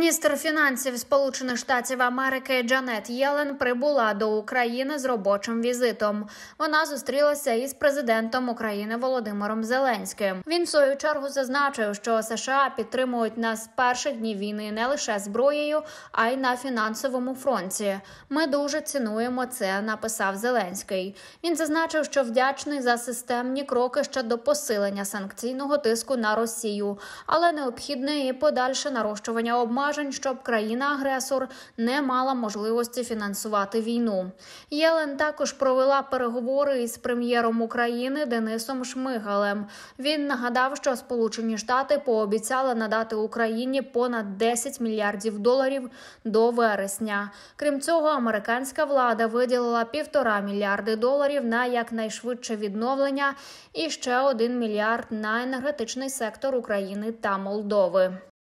Міністр фінансів Сполучених Штатів Америки Джанет Єлен прибула до України з робочим візитом. Вона зустрілася із президентом України Володимиром Зеленським. Він, в свою чергу, зазначив, що США підтримують нас з перших днів війни не лише зброєю, а й на фінансовому фронті. Ми дуже цінуємо це, написав Зеленський. Він зазначив, що вдячний за системні кроки щодо посилення санкційного тиску на Росію, але необхідне і подальше нарощування обмежень, щоб країна-агресор не мала можливості фінансувати війну. Єлен також провела переговори із прем'єром України Денисом Шмигалем. Він нагадав, що Сполучені Штати пообіцяли надати Україні понад $10 мільярдів до вересня. Крім цього, американська влада виділила $1,5 мільярди на якнайшвидше відновлення і ще $1 мільярд на енергетичний сектор України та Молдови.